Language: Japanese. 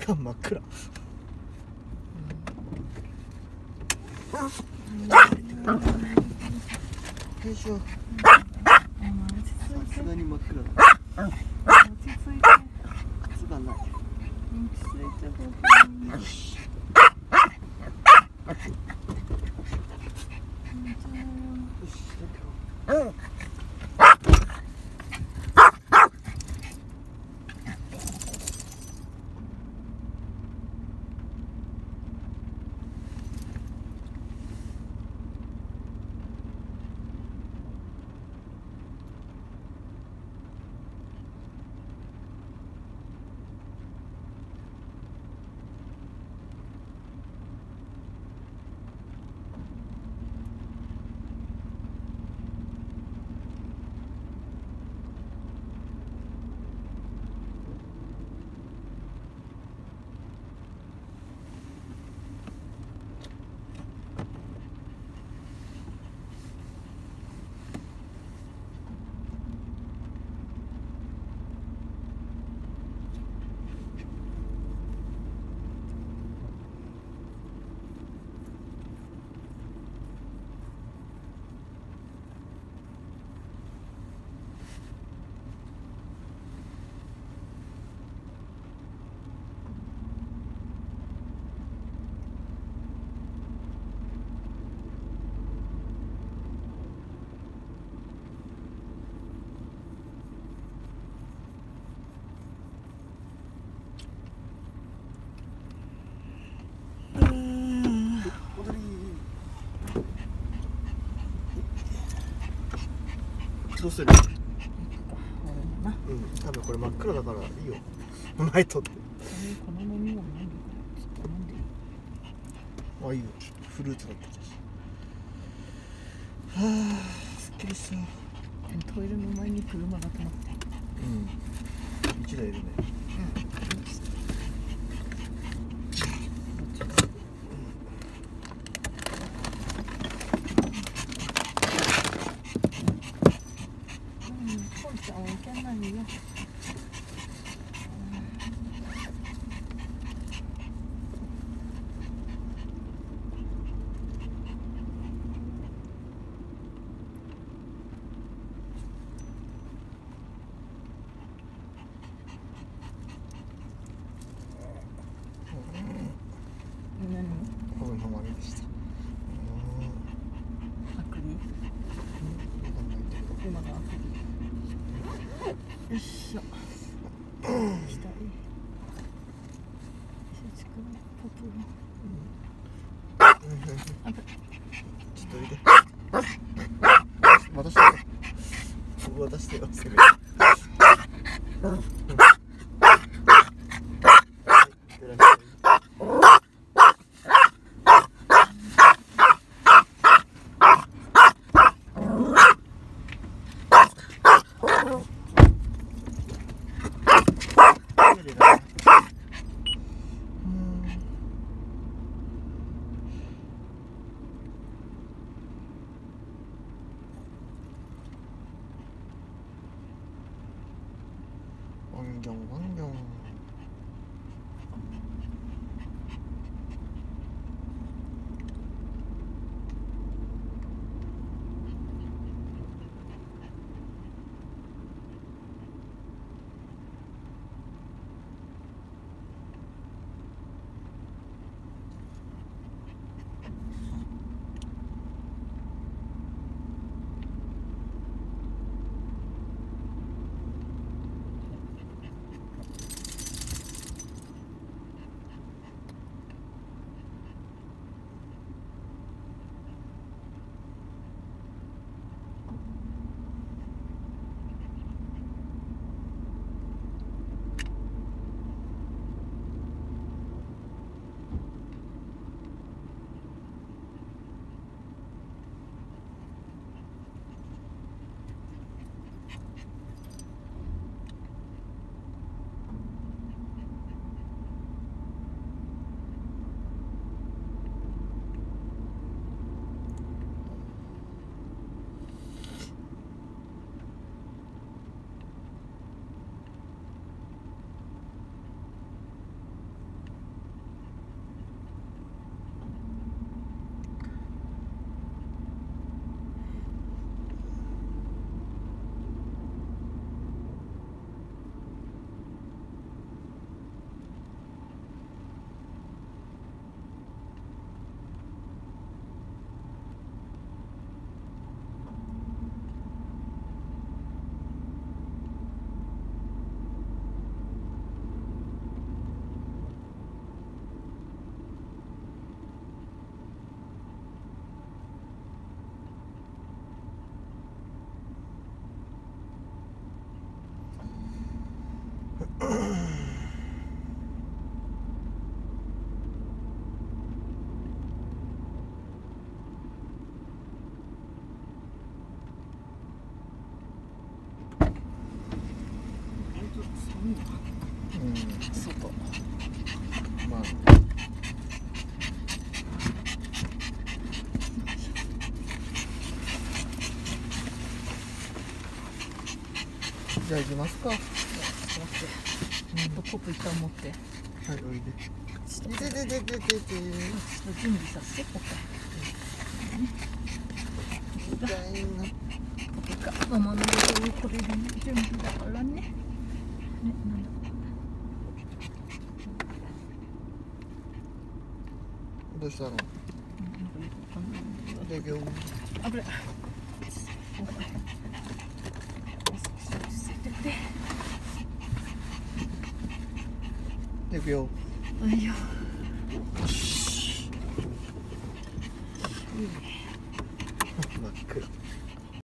真っ暗。よいしょ。さすがに真っ暗だ。 落ち着いて靴がない。 落ち着いてよし。どうする？うん、多分これ真っ暗だからいいよ。前とって。 この飲み物何？ちょっと飲んでいい？ あ、いいよ。フルーツだったし。はあ、すっきりした。 トイレの前に車が止まって。 うん。1台いるね。 ポンちゃん置いてないよ。何？ 多分ハマりでした。 あくび？今があくび。よいしょ。下へ。 ちょっと見て。渡してよ。渡してよ。せめて。ワンギョンワンギョン。 じゃあ行きますか。はい、 ちょっとコップ一旦持っておいで。 ちょっとで準備させてここ痛いな。 ママのこれで準備だからね。ね、なんだ。 どうしたの？で、今日。 あぶれ。 で、今日。 いや。